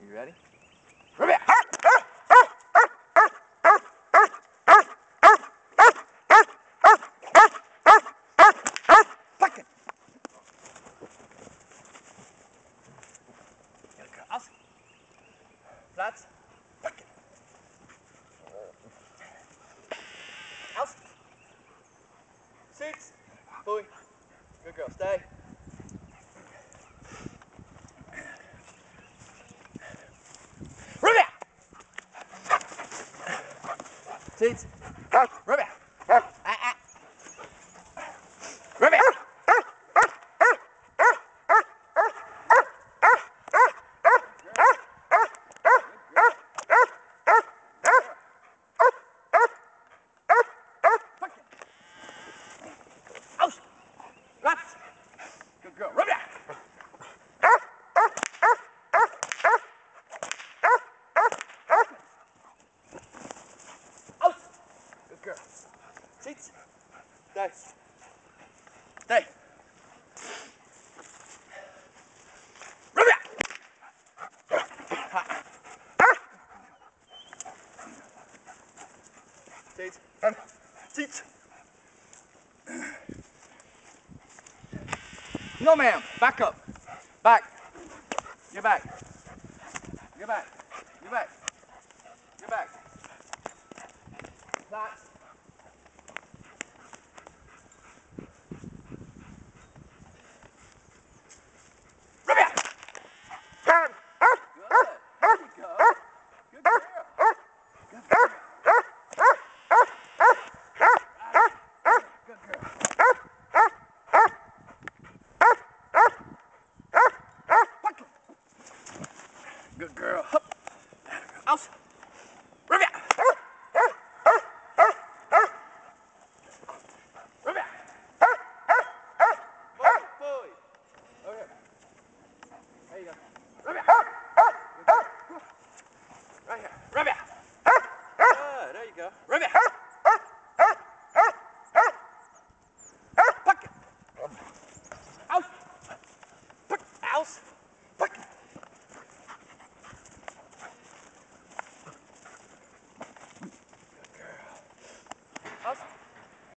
You ready? Rub it! Aus. Platz. Aus. Sits. Boy. Good girl. Stay. Rub it! Sits. Rub it. Rub it! Good girl. Rub it! Out! Good girl. Seats. Stay. Stay. Rub it! Seats. Seats. No, ma'am. Back up. Back. Get back. Get back. Get back. Get back. Platz. Rub it! Good. There you go. Good girl. Good girl. Good girl. Good girl. Hup. Aus. Rub it. Rub it. Boy. Okay. There you go. Rub it. Right here. Rub it. There you go. Rub it.